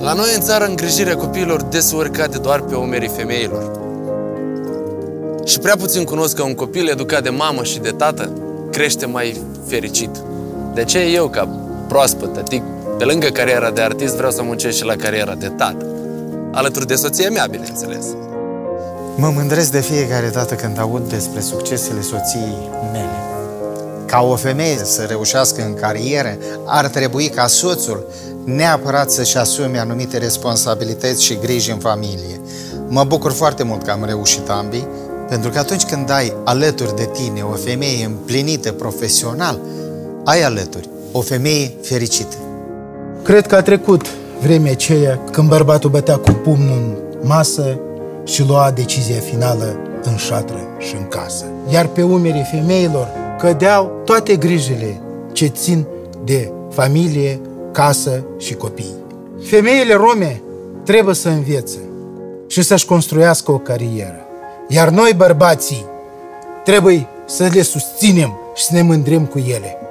La noi în țară îngrijirea copiilor deseori cade doar pe umerii femeilor. Și prea puțin cunosc că un copil educat de mamă și de tată crește mai fericit. De aceea eu, ca proaspăt tătic, pe lângă cariera de artist, vreau să muncesc și la cariera de tată. Alături de soția mea, bineînțeles. Mă mândresc de fiecare dată când aud despre succesele soției mele. Ca o femeie să reușească în carieră, ar trebui ca soțul neapărat să-și asume anumite responsabilități și griji în familie. Mă bucur foarte mult că am reușit ambii, pentru că atunci când ai alături de tine o femeie împlinită profesional, ai alături o femeie fericită. Cred că a trecut vremea aceea când bărbatul bătea cu pumnul în masă și lua decizia finală în șatră și în casă. Iar pe umerii femeilor cădeau toate grijile ce țin de familie, casă și copii. Femeile rome trebuie să învețe și să-și construiască o carieră. Iar noi, bărbații, trebuie să le susținem și să ne mândrim cu ele.